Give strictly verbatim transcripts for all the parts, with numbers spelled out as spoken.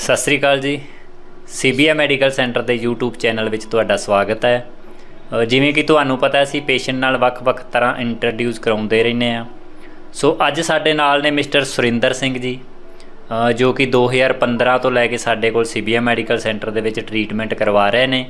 सत Shri Akal ji. CBA medical centre के YouTube channel में तुहाडा स्वागत है। जिवें कि तुहानूं पता असीं पेशेंट नाल वख-वख तरह इंट्रोड्यूस कराउंदे रहिंदे आ। सो अज साडे नाल ने मिस्टर सुरिंदर सिंह जी, जो कि दो हज़ार पंद्रह तो लैके साडे कोल सीबीए मैडिकल सेंटर दे विच ट्रीटमेंट करवा रहे ने।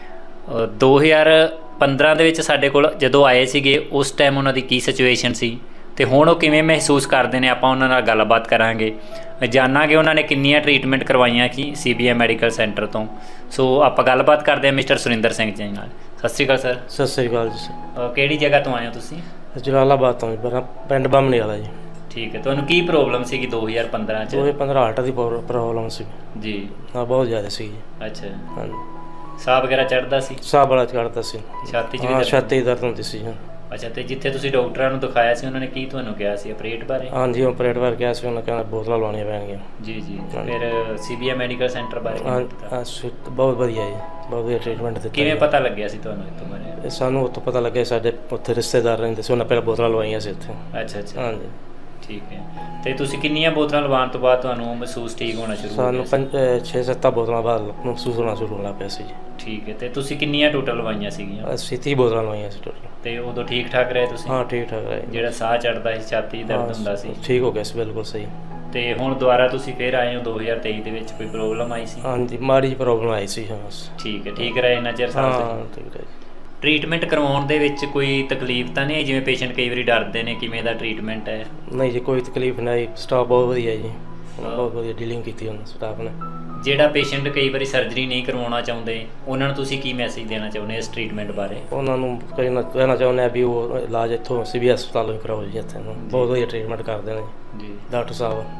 दो हज़ार पंद्रह दे विच साडे कोल जदों आए सीगे उस टाइम उन्हां दी की सिचुएशन सी ते हुण ओह किवें महसूस करदे ने, आपां उन्हां नाल गलबात करांगे, जानांगे उन्होंने किन्नियां ट्रीटमेंट करवाइयां कि सीबीए मैडिकल सेंटर तो। सो आपां गलबात करते हैं मिस्टर सुरिंदर सिंह जी नाल। सत श्री अकाल सर। सत श्री अकाल जी सर। किहड़ी जगह तो आए हो तुसीं? जलालाबाद तो पिंड बामणी वाला जी। ठीक है, तुहानूं की प्रॉब्लम सी दो हज़ार पंद्रह च? दो हज़ार पंद्रह हार्ट की प्रॉब्लम सी जी। हाँ, बहुत ज़्यादा सी। अच्छा हाँ, साह वगैरह चढ़दा सी? साह बड़ा चढ़दा सी, छाती च भी हाँ दर्द? छाती दर्द होंदी सी। अच्छा, तो जिथे तुसीं डॉक्टरां नूं दिखाया सी उन्होंने की तुहानूं कहा सी ऑपरेट बारे? हाँ जी, ऑपरेट बारे कहा सी, उन्होंने कहना बोतलां लवाउणियां पैणगीਆਂ। जी जी। फिर सीबीए मैडिकल सेंटर बारे हाँ, बहुत वधिया जी, बहुत वधिया ट्रीटमेंट दित्ता। किवें पता लग्गिया सी तुहानूं इस तो बारे? सानूं उत्तों पता लग्गिया, साडे उत्थे रिश्तेदार रहिंदे सी, उन्हां पहिलां बोतलां लवाइयां सी उत्थे। अच्छा अच्छा। हाँ जी। ठीक है, तो तुसीं किन्नियां बोतलां लवाउण तो बाद तुहानूं महसूस ठीक होना शुरू हो सानूं गया सी? छे सत्त बोतलां बाद महसूस होना शुरू होण लग पिया सी जी। ठीक है, तो तुसीं किन्नियां टोटल लवाइयां सीगियां? ਅਸੀਂ तीह बोतलां लवाइयां सी टोटल। ते उदों ठीक ठाक रहे तुसीं? हाँ, ठीक ठाक रहे। ਜਿਹੜਾ ਸਾਹ ਚੜਦਾ ਸੀ, ਛਾਤੀ ਦਰਦ ਹੁੰਦਾ ਸੀ, ठीक हो गया सी, बिल्कुल सही। ਤੇ ਹੁਣ ਦੁਬਾਰਾ ਤੁਸੀਂ ਫੇਰ ਆਏ ਹੋ ਦੋ ਹਜ਼ਾਰ ਤੇਈ ਦੇ ਵਿੱਚ, ਕੋਈ ਪ੍ਰੋਬਲਮ ਆਈ ਸੀ? हाँ जी, माड़ी जी प्रॉब्लम आई सी। हाँ बस। ਠੀਕ ਹੈ, ਠੀਕ ਰਹੇ ਇੰਨਾ ਚਿਰ ਸਾਹ? हाँ ठीक है। ਟ੍ਰੀਟਮੈਂਟ ਕਰਵਾਉਣ ਦੇ ਵਿੱਚ ਕੋਈ ਤਕਲੀਫ ਤਾਂ ਨਹੀਂ ਆਈ? ਜਿਵੇਂ ਪੇਸ਼ੈਂਟ ਕਈ ਵਾਰੀ ਡਰਦੇ ਨੇ ਕਿਵੇਂ ਦਾ ਟ੍ਰੀਟਮੈਂਟ ਹੈ? नहीं जी, कोई तकलीफ नहीं, स्टाफ बहुत वधिया जी, बहुत वधिया डीलिंग की उन्होंने स्टाफ ने। ਜਿਹੜਾ ਪੇਸ਼ੈਂਟ ਕਈ ਵਾਰੀ ਸਰਜਰੀ ਨਹੀਂ ਕਰਵਾਉਣਾ ਚਾਹੁੰਦੇ ਉਹਨਾਂ ਨੂੰ ਤੁਸੀਂ ਕੀ ਮੈਸੇਜ ਦੇਣਾ ਚਾਹੁੰਦੇ ਇਸ ਟ੍ਰੀਟਮੈਂਟ ਬਾਰੇ? उन्होंने कहना कहना चाहुंदे भी वो इलाज इत्थों सी बी हस्पतालों ही कराओ जी, इत्थे बहुत वधिया ट्रीटमेंट करते हैं ਜੀ। डॉक्टर साहब।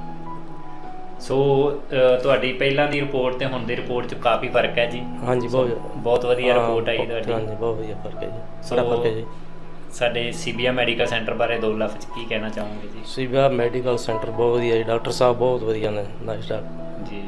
ਸੋ ਅ, ਤੁਹਾਡੀ ਪਹਿਲਾਂ ਦੀ ਰਿਪੋਰਟ ਤੇ ਹੁਣ ਦੀ ਰਿਪੋर्ट 'ਚ ਕਾਫੀ ਫਰਕ ਹੈ ਜੀ। हाँ जी, बहुत ਬਹੁਤ ਵਧੀਆ हाँ, ਰਿਪੋर्ट ਆਈ हाँ ਤੁਹਾਡੀ। जी, बहुत वधिया फर्क है जी, सो- बड़ा फर्क है जी। ਸਾਡੇ ਸੀਬੀਆ ਮੈਡੀਕਲ ਸੈਂटर ਬਾਰੇ ਦੋ ਲਫ਼ਜ਼ ਕੀ ਕਹਿਣਾ ਚਾਹੋਗੇ ਜੀ? सी बी मैडिकल सेंटर बहुत वधिया जी, डॉक्टर साहब बहुत वधिया ने, नाइस डॉक्टर ਜੀ,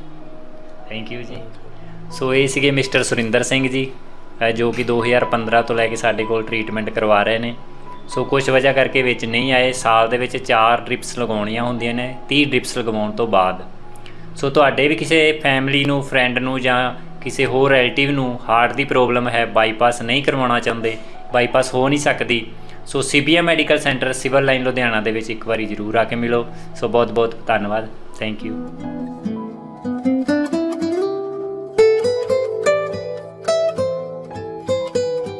ਥੈਂਕ ਯੂ ਜੀ। ਸੋ ਇਹ ਸੀਗੇ ਮਿਸਟਰ ਸੁਰਿੰਦਰ ਸਿੰਘ ਜੀ, ਅ, ਜੋ ਕਿ ਦੋ ਹਜ਼ਾਰ ਪੰਦਰਾਂ ਤੋਂ ਲੈ ਕੇ ਸਾਡੇ ਕੋਲ ਟ੍ਰੀਟਮੈਂਟ ਕਰਵਾ ਰਹੇ ਨੇ। ਸੋ ਕੁਛ ਵਜ੍ਹਾ ਕਰਕੇ ਵਿੱਚ ਨਹੀਂ ਆਏ। ਸਾਲ ਦੇ ਵਿੱਚ ਚਾਰ ਡ੍ਰਿਪਸ ਲਗਾਉਣੀਆਂ ਹੁੰਦੀਆਂ ਨੇ, ਤੀਹ ਡ੍ਰਿਪਸ ਲਗਵਾਉਣ ਤੋਂ ਬਾਅਦ। ਸੋ ਤੁਹਾਡੇ ਵੀ ਕਿਸੇ ਫੈਮਿਲੀ ਨੂੰ, ਫਰੈਂਡ ਨੂੰ ਜਾਂ ਕਿਸੇ ਹੋਰ ਰਿਲੇਟਿਵ ਨੂੰ ਹਾਰਟ ਦੀ ਪ੍ਰੋਬਲਮ ਹੈ, ਬਾਈਪਾਸ ਨਹੀਂ ਕਰਵਾਉਣਾ ਚਾਹੁੰਦੇ, ਬਾਈਪਾਸ ਹੋ ਨਹੀਂ ਸਕਦੀ, so CBA medical centre civil line Ludhiana ਦੇ ਵਿੱਚ ਇੱਕ ਵਾਰੀ ਜ਼ਰੂਰ ਆ ਕੇ ਮਿਲੋ। ਸੋ ਬਹੁਤ ਬਹੁਤ ਧੰਨਵਾਦ, ਥੈਂਕ ਯੂ।